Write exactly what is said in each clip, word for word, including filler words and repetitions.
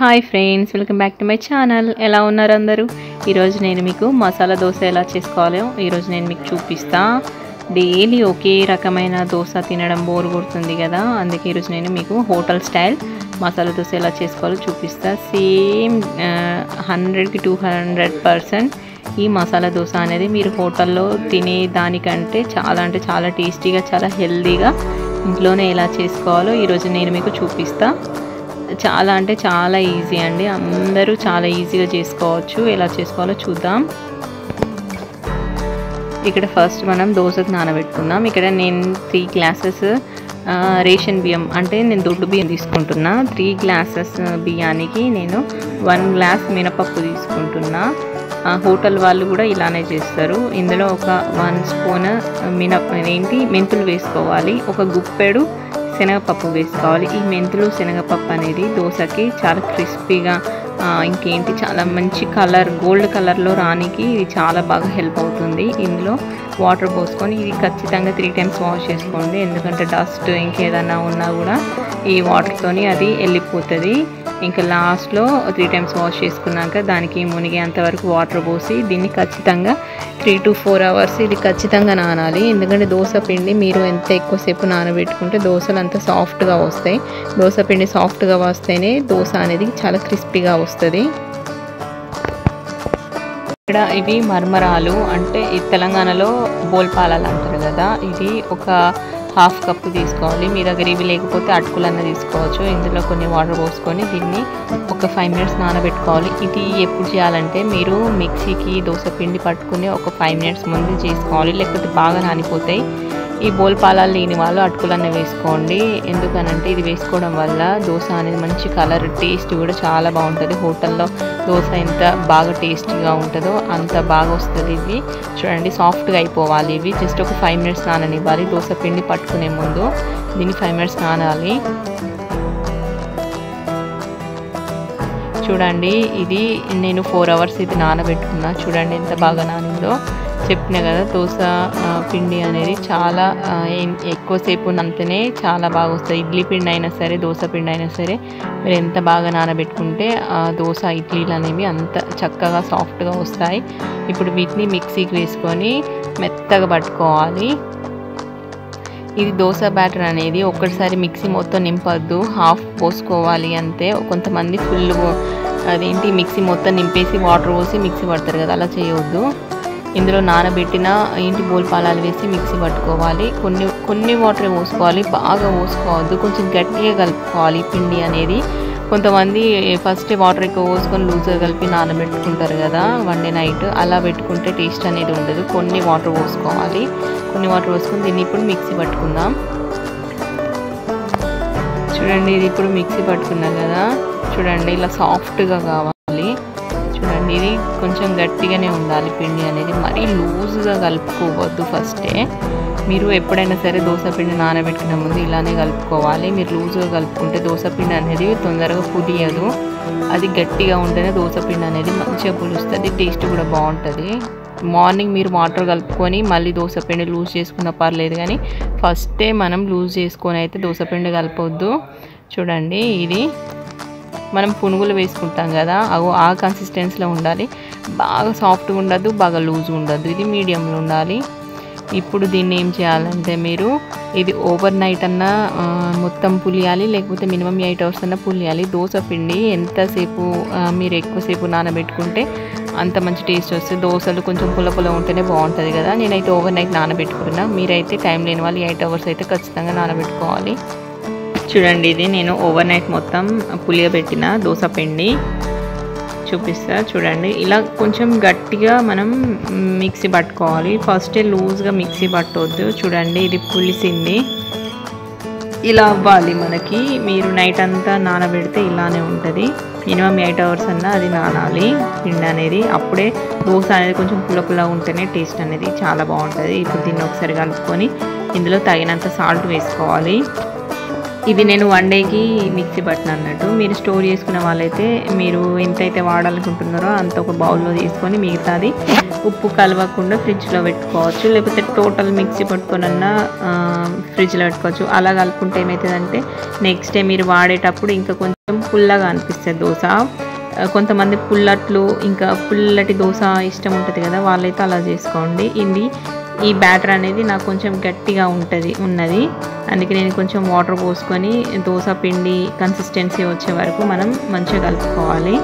Hi friends, welcome back to my channel. ఎలా ఉన్నారు అందరూ? ఈరోజు నేను మీకు మసాలా దోశ ఎలా చేసుకోవాలో ఈరోజు నేను మీకు చూపిస్తా. డైలీ ఒకే రకమైన దోశ తినడం బోర్ కొడుతుంది కదా, అందుకే ఈరోజు నేను మీకు హోటల్ స్టైల్ మసాలా దోశ ఎలా చేసుకోవాలో చూపిస్తా. సేమ్ హండ్రెడ్కి టూ హండ్రెడ్ పర్సెంట్ ఈ మసాలా దోశ అనేది మీరు హోటల్లో తినే దానికంటే చాలా అంటే చాలా టేస్టీగా, చాలా హెల్తీగా ఇంట్లోనే ఎలా చేసుకోవాలో ఈరోజు నేను మీకు చూపిస్తా. చాలా అంటే చాలా ఈజీ అండి, అందరూ చాలా ఈజీగా చేసుకోవచ్చు. ఎలా చేసుకోవాలో చూద్దాం. ఇక్కడ ఫస్ట్ మనం దోశకు నానబెట్టుకుందాం. ఇక్కడ నేను త్రీ గ్లాసెస్ రేషన్ బియ్యం అంటే నేను దొడ్డు బియ్యం తీసుకుంటున్నా. త్రీ గ్లాసెస్ బియ్యానికి నేను వన్ గ్లాస్ మినపప్పు తీసుకుంటున్నా. హోటల్ వాళ్ళు కూడా ఇలానే చేస్తారు. ఇందులో ఒక వన్ స్పూన్ మినప ఏంటి మెంతులు వేసుకోవాలి. ఒక గుప్పెడు శనగపప్పు వేసుకోవాలి. ఈ మెంతులు శనగపప్పు అనేది దోశకి చాలా క్రిస్పీగా, ఇంకేంటి చాలా మంచి కలర్ గోల్డ్ కలర్లో రానికి ఇది చాలా బాగా హెల్ప్ అవుతుంది. ఇందులో వాటర్ పోసుకొని ఇది ఖచ్చితంగా త్రీ టైమ్స్ వాష్ చేసుకోండి, ఎందుకంటే డస్ట్ ఇంకేదన్నా ఉన్నా కూడా ఈ వాటర్తోని అది వెళ్ళిపోతుంది. ఇంకా లాస్ట్లో త్రీ టైమ్స్ వాష్ చేసుకున్నాక దానికి మునిగేంత వరకు వాటర్ పోసి దీన్ని ఖచ్చితంగా త్రీ టు ఫోర్ అవర్స్ ఇది ఖచ్చితంగా నానాలి. ఎందుకంటే దోశ పిండి మీరు ఎంత ఎక్కువసేపు నానబెట్టుకుంటే దోశలు అంత సాఫ్ట్గా వస్తాయి. దోశ పిండి సాఫ్ట్గా వస్తేనే దోశ అనేది చాలా క్రిస్పీగా వస్తుంది. ఇక్కడ ఇవి మర్మరాలు అంటే ఈ తెలంగాణలో బోల్పాలాలు అంటారు కదా, ఇది ఒక హాఫ్ కప్పు తీసుకోవాలి. మీ దగ్గర ఇవి లేకపోతే అటుకులన్న తీసుకోవచ్చు. ఇందులో కొన్ని వాటర్ పోసుకొని దీన్ని ఒక ఫైవ్ మినిట్స్ నానబెట్టుకోవాలి. ఇది ఎప్పుడు చేయాలంటే మీరు మిక్సీకి దోశ పిండి పట్టుకుని ఒక ఫైవ్ మినిట్స్ ముందు చేసుకోవాలి, లేకపోతే బాగా నానిపోతాయి. ఈ బోల్పాలాలు లేని వాళ్ళు అటుకులన్న వేసుకోండి. ఎందుకనంటే ఇది వేసుకోవడం వల్ల దోశ అనేది మంచి కలర్, టేస్ట్ కూడా చాలా బాగుంటుంది. హోటల్లో దోశ ఎంత బాగా టేస్టీగా ఉంటుందో అంత బాగా వస్తుంది. ఇవి చూడండి సాఫ్ట్గా అయిపోవాలి. ఇవి జస్ట్ ఒక ఫైవ్ మినిట్స్ నాననివ్వాలి. దోశ పిండి పట్టుకునే ముందు దీన్ని ఫైవ్ మినిట్స్ నానాలి. చూడండి ఇది నేను ఫోర్ అవర్స్ ఇది నానబెట్టుకున్నా. చూడండి ఎంత బాగా నానిందో. చెప్పిన కదా దోశ పిండి అనేది చాలా ఎక్కువసేపు నంతనే చాలా బాగా వస్తుంది. ఇడ్లీ పిండి అయినా సరే దోశ పిండి అయినా సరే మీరు ఎంత బాగా నానబెట్టుకుంటే దోశ ఇడ్లీలు అనేవి అంత చక్కగా సాఫ్ట్గా వస్తాయి. ఇప్పుడు వీటిని మిక్సీకి వేసుకొని మెత్తగా పట్టుకోవాలి. ఇది దోశ బ్యాటర్ అనేది ఒక్కసారి మిక్సీ మొత్తం నింపొద్దు, హాఫ్ పోసుకోవాలి అంతే. కొంతమంది ఫుల్ అదేంటి మిక్సీ మొత్తం నింపేసి వాటర్ పోసి మిక్సీ పడతారు కదా, అలా చేయవద్దు. ఇందులో నానబెట్టిన ఏంటి బోల్పాలాలు వేసి మిక్సీ పట్టుకోవాలి. కొన్ని కొన్ని వాటర్ పోసుకోవాలి, బాగా పోసుకోవద్దు. కొంచెం గట్టిగా కలుపుకోవాలి పిండి అనేది. కొంతమంది ఫస్ట్ వాటర్ ఎక్కువ పోసుకొని లూజ్గా కలిపి నానబెట్టుకుంటారు కదా వన్ డే నైట్, అలా పెట్టుకుంటే టేస్ట్ అనేది ఉండదు. కొన్ని వాటర్ పోసుకోవాలి. కొన్ని వాటర్ పోసుకొని దీన్ని ఇప్పుడు మిక్సీ పట్టుకుందాం. చూడండి ఇది ఇప్పుడు మిక్సీ పట్టుకున్నాం కదా, చూడండి ఇలా సాఫ్ట్గా కావాలి. చూడండి ఇది కొంచెం గట్టిగానే ఉండాలి పిండి అనేది, మరీ లూజ్గా కలుపుకోవద్దు. ఫస్టే మీరు ఎప్పుడైనా సరే దోశ పిండి నానబెట్టుకునే ముందు ఇలానే కలుపుకోవాలి. మీరు లూజ్గా కలుపుకుంటే దోశ పిండి అనేది తొందరగా పులియదు. అది గట్టిగా ఉంటేనే దోశ పిండి అనేది మంచిగా పులుస్తుంది, టేస్ట్ కూడా బాగుంటుంది. మార్నింగ్ మీరు వాటర్ కలుపుకొని మళ్ళీ దోశ పిండి లూజ్ చేసుకున్న పర్లేదు, కానీ ఫస్టే మనం లూజ్ చేసుకొని అయితే దోశ పిండి కలపొద్దు. చూడండి ఇది మనం పునుగులు వేసుకుంటాం కదా, అవి ఆ కన్సిస్టెన్సీలో ఉండాలి. బాగా సాఫ్ట్గా ఉండద్దు, బాగా లూజ్ ఉండద్దు, ఇది మీడియంలో ఉండాలి. ఇప్పుడు దీన్ని ఏం చేయాలంటే మీరు ఇది ఓవర్ నైట్ అన్నా మొత్తం పులియాలి, లేకపోతే మినిమం ఎయిట్ అవర్స్ అన్నా పులియాలి. దోశ పిండి ఎంతసేపు మీరు ఎక్కువసేపు నానబెట్టుకుంటే అంత మంచి టేస్ట్ వస్తుంది. దోశలు కొంచెం పుల్ల పుల్ల ఉంటేనే బాగుంటుంది కదా. నేనైతే ఓవర్ నైట్ నానబెట్టుకున్నా. మీరైతే టైం లేని వాళ్ళు ఎయిట్ అవర్స్ అయితే ఖచ్చితంగా నానబెట్టుకోవాలి. చూడండి ఇది నేను ఓవర్ నైట్ మొత్తం పులియబెట్టిన దోశ పిండి చూపిస్తా. చూడండి ఇలా కొంచెం గట్టిగా మనం మిక్సీ పట్టుకోవాలి. ఫస్టే లూజ్గా మిక్సీ పట్టవద్దు. చూడండి ఇది పులిసింది, ఇలా అవ్వాలి మనకి. మీరు నైట్ అంతా నానబెడితే ఇలానే ఉంటుంది. మినిమం ఎయిట్ అవర్స్ అన్నా అది నానాలి పిండి అనేది. అప్పుడే దోశ అనేది కొంచెం పుల్ల పుల్ల ఉంటేనే టేస్ట్ అనేది చాలా బాగుంటుంది. ఇప్పుడు దీన్ని ఒకసారి కలుపుకొని ఇందులో తగినంత సాల్ట్ వేసుకోవాలి. ఇది నేను వన్ డేకి మిక్సీ పట్టిన అన్నట్టు. మీరు స్టోర్ చేసుకునే వాళ్ళైతే మీరు ఎంతైతే వాడాలనుకుంటున్నారో అంత ఒక బౌల్లో తీసుకొని మిగతాది ఉప్పు కలవకుండా ఫ్రిడ్జ్లో పెట్టుకోవచ్చు. లేకపోతే టోటల్ మిక్సీ పట్టుకొనన్నా ఫ్రిడ్జ్లో పెట్టుకోవచ్చు. అలా కలుపుకుంటే ఏమవుతుందంటే నెక్స్ట్ డే మీరు వాడేటప్పుడు ఇంకా కొంచెం పుల్లగా అనిపిస్తుంది దోశ. కొంతమంది పుల్లట్లు ఇంకా పుల్లటి దోశ ఇష్టం ఉంటుంది కదా, వాళ్ళైతే అలా చేసుకోండి. ఇది ఈ బ్యాటర్ అనేది నాకు కొంచెం గట్టిగా ఉంటుంది ఉన్నది, అందుకే నేను కొంచెం వాటర్ పోసుకొని దోశ పిండి కన్సిస్టెన్సీ వచ్చే వరకు మనం మంచిగా కలుపుకోవాలి.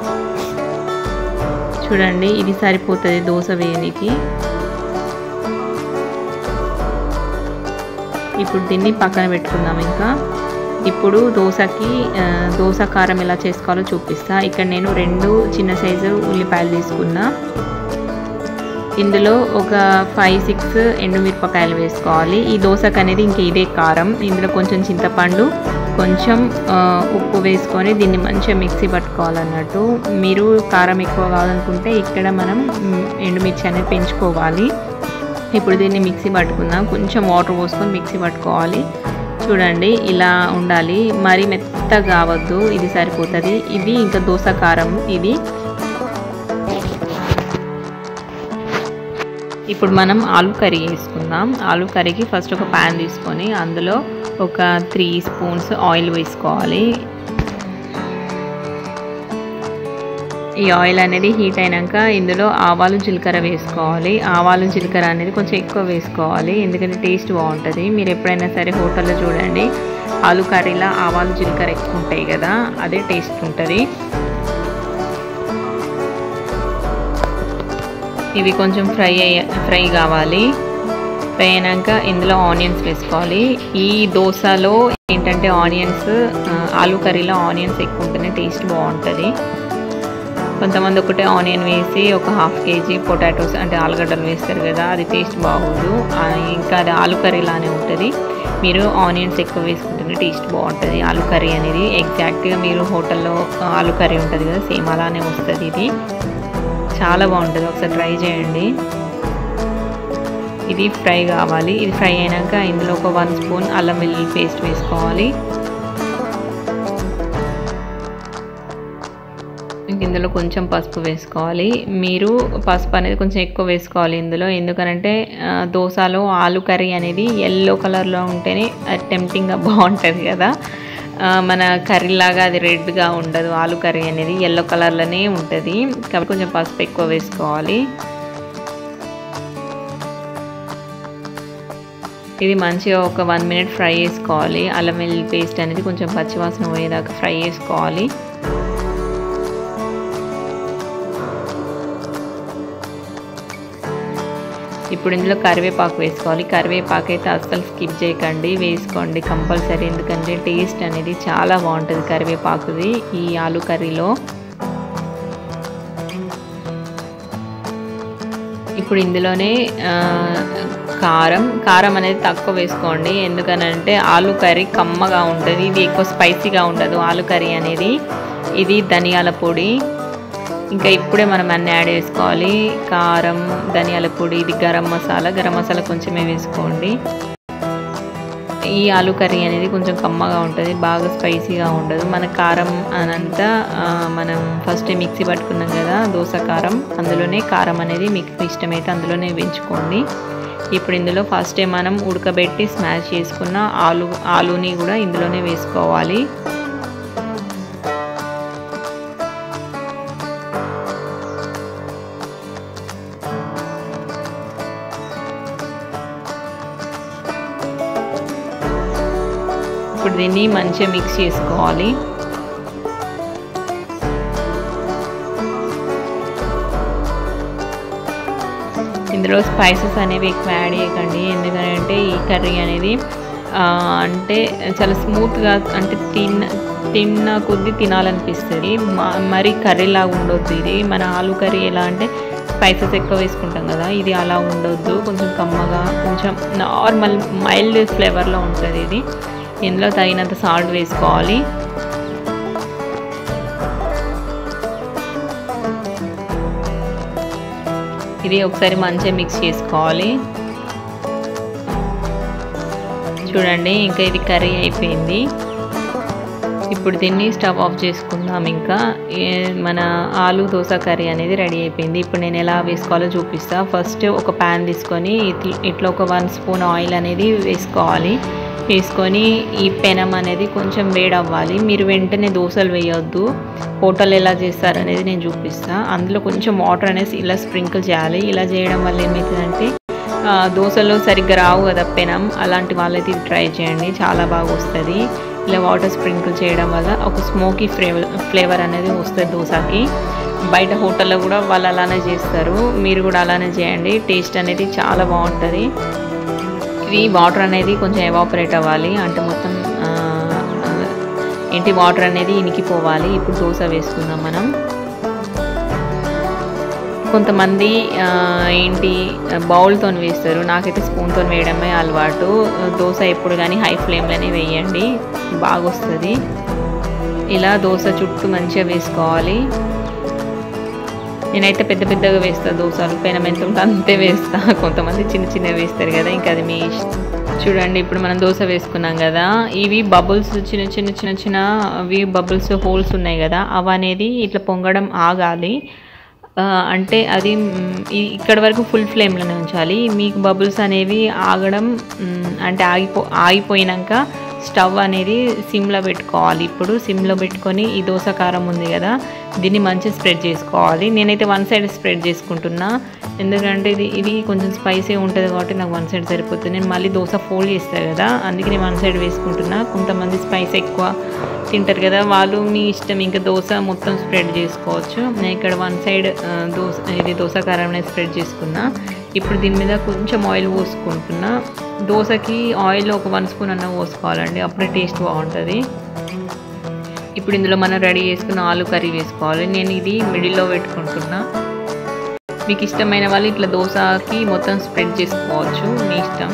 చూడండి ఇది సరిపోతుంది దోశ వేయడానికి. ఇప్పుడు దీన్ని పక్కన పెట్టుకుందాం. ఇంకా ఇప్పుడు దోశకి దోశ కారం ఎలా చేసుకోవాలో చూపిస్తా. ఇక్కడ నేను రెండు చిన్న సైజు ఉల్లిపాయలు తీసుకున్నా. ఇందులో ఒక ఫైవ్ సిక్స్ ఎండుమిరపకాయలు వేసుకోవాలి. ఈ దోశకు అనేది ఇంక ఇదే కారం. ఇందులో కొంచెం చింతపండు, కొంచెం ఉప్పు వేసుకొని దీన్ని మంచిగా మిక్సీ పట్టుకోవాలన్నట్టు. మీరు కారం ఎక్కువ కావాలనుకుంటే ఇక్కడ మనం ఎండుమిర్చి అనేది పెంచుకోవాలి. ఇప్పుడు దీన్ని మిక్సీ పట్టుకుందాం. కొంచెం వాటర్ పోసుకొని మిక్సీ పట్టుకోవాలి. చూడండి ఇలా ఉండాలి, మరీ మెత్తగా కావద్దు, ఇది సరిపోతుంది. ఇది ఇంకా దోశ కారం ఇది. ఇప్పుడు మనం ఆలు కర్రీ వేసుకుందాం. ఆలు కర్రీకి ఫస్ట్ ఒక ప్యాన్ తీసుకొని అందులో ఒక త్రీ స్పూన్స్ ఆయిల్ వేసుకోవాలి. ఈ ఆయిల్ అనేది హీట్ అయినాక ఇందులో ఆవాలు జీలకర్ర వేసుకోవాలి. ఆవాలు జీలకర్ర అనేది కొంచెం ఎక్కువ వేసుకోవాలి, ఎందుకంటే టేస్ట్ బాగుంటుంది. మీరు ఎప్పుడైనా సరే హోటల్లో చూడండి, ఆలు కర్రీలో ఆవాలు జీలకర్ర ఎక్కువ ఉంటాయి కదా, అదే టేస్ట్ ఉంటుంది. ఇవి కొంచెం ఫ్రై అయ్యే ఫ్రై కావాలి. ఫ్రై అయినాక ఇందులో ఆనియన్స్ వేసుకోవాలి. ఈ దోశలో ఏంటంటే ఆనియన్స్, ఆలు కర్రీలో ఆనియన్స్ ఎక్కువ ఉంటేనే టేస్ట్ బాగుంటుంది. కొంతమంది ఒకటే ఆనియన్ వేసి ఒక హాఫ్ కేజీ పొటాటోస్ అంటే ఆలుగడ్డలు వేస్తారు కదా, అది టేస్ట్ బాగోదు. ఇంకా అది ఆలు కర్రీలానే ఉంటుంది. మీరు ఆనియన్స్ ఎక్కువ వేసుకుంటేనే టేస్ట్ బాగుంటుంది ఆలు కర్రీ అనేది. ఎగ్జాక్ట్గా మీరు హోటల్లో ఆలు కర్రీ ఉంటుంది కదా, సేమ్ అలానే వస్తుంది. ఇది చాలా బాగుంటుంది, ఒకసారి ట్రై చేయండి. ఇది ఫ్రై కావాలి. ఇది ఫ్రై అయినాక ఇందులో ఒక వన్ స్పూన్ అల్లం వెల్లుల్లి పేస్ట్ వేసుకోవాలి. ఇందులో కొంచెం పసుపు వేసుకోవాలి. మీరు పసుపు అనేది కొంచెం ఎక్కువ వేసుకోవాలి ఇందులో, ఎందుకనంటే దోశలో ఆలు కర్రీ అనేది ఎల్లో కలర్లో ఉంటేనే టెంప్టింగ్గా బాగుంటుంది కదా. మన కర్రీ లాగా అది రెడ్గా ఉండదు, ఆలు కర్రీ అనేది ఎల్లో కలర్లోనే ఉంటుంది. కాబట్టి కొంచెం పసుపు ఎక్కువ వేసుకోవాలి. ఇది మంచిగా ఒక వన్ మినిట్ ఫ్రై చేసుకోవాలి. అల్లం వెల్లుల్లి పేస్ట్ అనేది కొంచెం పచ్చివాసన పోయేదాకా ఫ్రై చేసుకోవాలి. ఇప్పుడు ఇందులో కరివేపాకు వేసుకోవాలి. కరివేపాకు అయితే అస్సలు స్కిప్ చేయకండి, వేసుకోండి కంపల్సరీ, ఎందుకంటే టేస్ట్ అనేది చాలా బాగుంటుంది కరివేపాకుది ఈ ఆలు కర్రీలో. ఇప్పుడు ఇందులోనే కారం కారం అనేది తక్కువ వేసుకోండి, ఎందుకనంటే ఆలు కర్రీ కమ్మగా ఉంటుంది, ఇది ఎక్కువ స్పైసీగా ఉండదు ఆలు కర్రీ అనేది. ఇది ధనియాల పొడి, ఇంకా ఇప్పుడే మనం అన్నీ యాడ్ చేసుకోవాలి. కారం, ధనియాల పొడి, ఇది గరం మసాలా. గరం మసాలా కొంచెమే వేసుకోండి. ఈ ఆలు కర్రీ అనేది కొంచెం కమ్మగా ఉంటుంది, బాగా స్పైసీగా ఉండదు. మన కారం అనంతా మనం ఫస్ట్ మిక్సీ పట్టుకున్నాం కదా దోశ కారం, అందులోనే కారం అనేది మీకు ఇష్టమైతే అందులోనే వేయించుకోండి. ఇప్పుడు ఇందులో ఫస్ట్ మనం ఉడకబెట్టి స్మాష్ చేసుకున్న ఆలు ఆలుని కూడా ఇందులోనే వేసుకోవాలి. ఇప్పుడు దీన్ని మంచిగా మిక్స్ చేసుకోవాలి. ఇందులో స్పైసెస్ అనేవి ఎక్కువ యాడ్ చేయకండి, ఎందుకంటే ఈ కర్రీ అనేది అంటే చాలా స్మూత్గా అంటే తిన్న తిన్న కొద్దీ తినాలనిపిస్తుంది, మరి కర్రీలాగా ఉండొద్దు ఇది. మన ఆలు కర్రీ ఎలా అంటే స్పైసెస్ ఎక్కువ వేసుకుంటాం కదా, ఇది అలా ఉండొద్దు, కొంచెం కమ్మగా కొంచెం నార్మల్ మైల్డ్ ఫ్లేవర్లో ఉంటుంది ఇది. ఇందులో తగినంత సాల్ట్ వేసుకోవాలి. ఇది ఒకసారి మంచిగా మిక్స్ చేసుకోవాలి. చూడండి ఇంకా ఇది కర్రీ అయిపోయింది. ఇప్పుడు దీన్ని స్టవ్ ఆఫ్ చేసుకుందాం. ఇంకా మన ఆలు దోశ కర్రీ అనేది రెడీ అయిపోయింది. ఇప్పుడు నేను ఎలా వేసుకోవాలో చూపిస్తా. ఫస్ట్ ఒక ప్యాన్ తీసుకొని ఇట్లా ఒక వన్ స్పూన్ ఆయిల్ అనేది వేసుకోవాలి. వేసుకొని ఈ పెనం అనేది కొంచెం వేడి అవ్వాలి. మీరు వెంటనే దోశలు వేయొద్దు. హోటల్ ఎలా చేస్తారు అనేది నేను చూపిస్తాను. అందులో కొంచెం వాటర్ అనేది ఇలా స్ప్రింకిల్ చేయాలి. ఇలా చేయడం వల్ల ఏమవుతుందంటే దోశలు సరిగ్గా రావు కదా పెనం, అలాంటి వాళ్ళైతే ఇది ట్రై చేయండి, చాలా బాగా వస్తుంది. ఇలా వాటర్ స్ప్రింకిల్ చేయడం వల్ల ఒక స్మోకీ ఫ్లేవర్ ఫ్లేవర్ అనేది వస్తుంది దోశకి. బయట హోటల్లో కూడా వాళ్ళు అలానే చేస్తారు, మీరు కూడా అలానే చేయండి. టేస్ట్ అనేది చాలా బాగుంటుంది. ఇది వాటర్ అనేది కొంచెం ఎవాపరేట్ అవ్వాలి, అంటే మొత్తం ఏంటి వాటర్ అనేది ఇనికిపోవాలి. ఇప్పుడు దోశ వేసుకుందాం మనం. కొంతమంది ఏంటి బౌల్తో వేస్తారు, నాకైతే స్పూన్తో వేయడమే అలవాటు. దోశ ఎప్పుడు కానీ హై ఫ్లేమ్లోనే వేయండి, బాగా వస్తుంది. ఇలా దోశ చుట్టూ మంచిగా వేసుకోవాలి. నేనైతే పెద్ద పెద్దగా వేస్తాను దోశలు, పెనం ఎంత ఉంటే అంతే వేస్తా. కొంతమంది చిన్న చిన్నవి వేస్తారు కదా, ఇంకా అది మీ ఇష్టం. చూడండి ఇప్పుడు మనం దోశ వేసుకున్నాం కదా, ఇవి బబుల్స్ చిన్న చిన్న చిన్న చిన్న అవి బబుల్స్ హోల్స్ ఉన్నాయి కదా, అవి అనేది ఇట్లా పొంగడం ఆగాలి. అంటే అది ఇక్కడ వరకు ఫుల్ ఫ్లేమ్లోనే ఉంచాలి. మీకు బబుల్స్ అనేవి ఆగడం అంటే ఆగిపో ఆగిపోయినాక స్టవ్ అనేది సిమ్లో పెట్టుకోవాలి. ఇప్పుడు సిమ్లో పెట్టుకొని ఈ దోశ కారం ఉంది కదా, దీన్ని మంచిగా స్ప్రెడ్ చేసుకోవాలి. నేనైతే వన్ సైడ్ స్ప్రెడ్ చేసుకుంటున్నా, ఎందుకంటే ఇది ఇది కొంచెం స్పైసీ ఉంటుంది కాబట్టి నాకు వన్ సైడ్ సరిపోతుంది. నేను మళ్ళీ దోశ ఫోల్డ్ చేస్తాను కదా, అందుకే నేను వన్ సైడ్ వేసుకుంటున్నా. కొంతమంది స్పైస్ ఎక్కువ తింటారు కదా, వాళ్ళు మీ ఇష్టం, ఇంకా దోశ మొత్తం స్ప్రెడ్ చేసుకోవచ్చు. నేను ఇక్కడ వన్ సైడ్ దోశ ఇది దోశ కారం అనేది స్ప్రెడ్ చేసుకున్నా. ఇప్పుడు దీని మీద కొంచెం ఆయిల్ పోసుకుంటున్నా. దోశకి ఆయిల్ ఒక వన్ స్పూన్ అన్న పోసుకోవాలండి, అప్పుడే టేస్ట్ బాగుంటుంది. ఇప్పుడు ఇందులో మనం రెడీ చేసుకున్న ఆలు కర్రీ వేసుకోవాలి. నేను ఇది మిడిల్లో పెట్టుకుంటున్నా. మీకు ఇష్టమైన వాళ్ళు ఇట్లా దోశకి మొత్తం స్ప్రెడ్ చేసుకోవచ్చు, మీ ఇష్టం.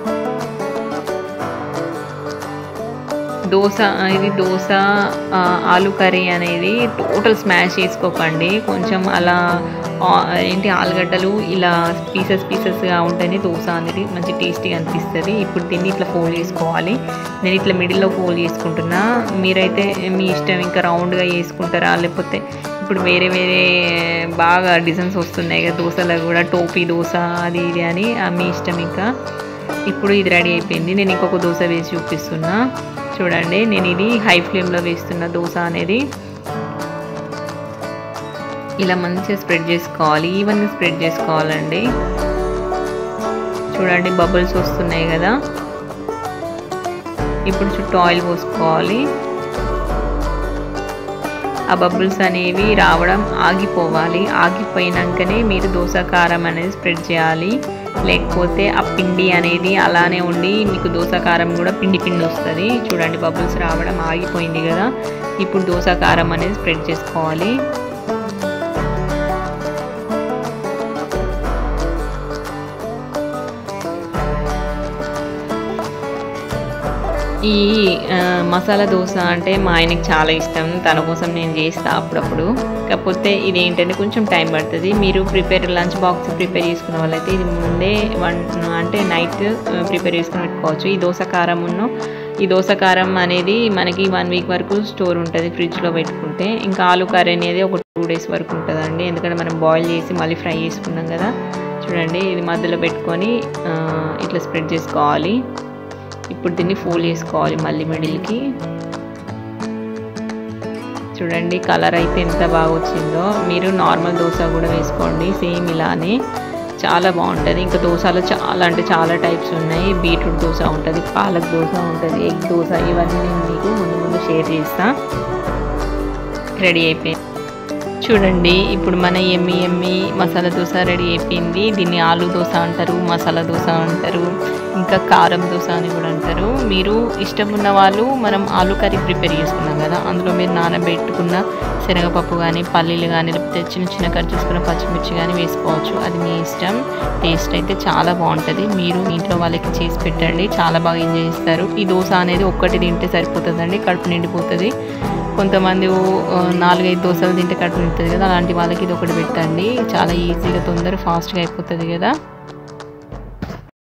దోశ ఇది దోశ ఆలు కర్రీ అనేది టోటల్ స్మాష్ చేసుకోకండి. కొంచెం అలా ఏంటి ఆలుగడ్డలు ఇలా పీసెస్ పీసెస్గా ఉంటేనే దోశ అనేది మంచి టేస్టీగా అనిపిస్తుంది. ఇప్పుడు దీన్ని ఇట్లా ఫోల్డ్ చేసుకోవాలి. నేను ఇట్లా మిడిల్లో ఫోల్డ్ చేసుకుంటున్నా. మీరైతే మీ ఇష్టం, ఇంకా రౌండ్గా చేసుకుంటారా, లేకపోతే ఇప్పుడు వేరే వేరే బాగా డిజైన్స్ వస్తున్నాయి కదా దోశలో కూడా, టోపీ దోశ అది ఇది అని, మీ ఇష్టం. ఇంకా ఇప్పుడు ఇది రెడీ అయిపోయింది. నేను ఇంకొక దోశ వేసి చూపిస్తున్నా. చూడండి నేను ఇది హై ఫ్లేమ్లో వేస్తున్న దోశ అనేది. ఇలా మంచిగా స్ప్రెడ్ చేసుకోవాలి, ఈవెన్గా స్ప్రెడ్ చేసుకోవాలండి. చూడండి బబుల్స్ వస్తున్నాయి కదా, ఇప్పుడు చుట్టూ ఆయిల్ పోసుకోవాలి. ఆ బబుల్స్ అనేవి రావడం ఆగిపోవాలి. ఆగిపోయినాకనే మీరు దోశ కారం అనేది స్ప్రెడ్ చేయాలి, లేకపోతే ఆ పిండి అనేది అలానే ఉండి మీకు దోశ కారం కూడా పిండి పిండి వస్తుంది. చూడండి బబుల్స్ రావడం ఆగిపోయింది కదా, ఇప్పుడు దోశ కారం అనేది స్ప్రెడ్ చేసుకోవాలి. ఈ మసాలా దోశ అంటే మా ఆయనకి చాలా ఇష్టం, తన కోసం నేను చేస్తా అప్పుడప్పుడు. కాకపోతే ఇది ఏంటంటే కొంచెం టైం పడుతుంది. మీరు ప్రిపేర్ లంచ్ బాక్స్ ప్రిపేర్ చేసుకున్న వాళ్ళైతే ఇది ముందే వన్ అంటే నైట్ ప్రిపేర్ చేసుకుని పెట్టుకోవచ్చు. ఈ దోశ కారమును ఈ దోశ కారం అనేది మనకి వన్ వీక్ వరకు స్టోర్ ఉంటుంది ఫ్రిడ్జ్లో పెట్టుకుంటే. ఇంకా ఆలు కర్రీ అనేది ఒక టూ డేస్ వరకు ఉంటుందండి, ఎందుకంటే మనం బాయిల్ చేసి మళ్ళీ ఫ్రై చేసుకున్నాం కదా. చూడండి ఇది మధ్యలో పెట్టుకొని ఇట్లా స్ప్రెడ్ చేసుకోవాలి. ఇప్పుడు దీన్ని ఫోల్డ్ చేసుకోవాలి మళ్ళీ మిడిల్కి. చూడండి కలర్ అయితే ఎంత బాగా వచ్చిందో. మీరు నార్మల్ దోశ కూడా వేసుకోండి సేమ్ ఇలానే, చాలా బాగుంటుంది. ఇంకా దోశలో చాలా అంటే చాలా టైప్స్ ఉన్నాయి. బీట్రూట్ దోశ ఉంటుంది, పాలక్ దోశ ఉంటుంది, ఎగ్ దోశ, ఇవన్నీ నేను మీకు ముందు ముందు షేర్ చేస్తా. రెడీ అయిపోయింది. చూడండి ఇప్పుడు మన ఎమ్మి ఎమ్మి మసాలా దోశ రెడీ అయిపోయింది. దీన్ని ఆలు దోశ అంటారు, మసాలా దోశ అంటారు, ఇంకా కారం దోశ అని కూడా అంటారు. మీరు ఇష్టం ఉన్న వాళ్ళు మనం ఆలు కర్రీ ప్రిపేర్ చేసుకున్నాం కదా, అందులో మీరు నానబెట్టుకున్న శనగపప్పు కానీ పల్లీలు కానీ లేకపోతే చిన్న చిన్న కట్ చేసుకున్న పచ్చిమిర్చి కానీ వేసుకోవచ్చు, అది మీ ఇష్టం. టేస్ట్ అయితే చాలా బాగుంటుంది. మీరు ఇంట్లో వాళ్ళకి చేసి పెట్టండి, చాలా బాగా ఎంజాయ్ చేస్తారు. ఈ దోశ అనేది ఒక్కటి తింటే సరిపోతుందండి, కడుపు నిండిపోతుంది. కొంతమంది నాలుగైదు దోశలు తింటే కడుపు నిండుతుంది కదా, అలాంటి వాళ్ళకి ఇది ఒకటి పెట్టండి, చాలా ఈజీగా తొందర ఫాస్ట్గా అయిపోతుంది కదా.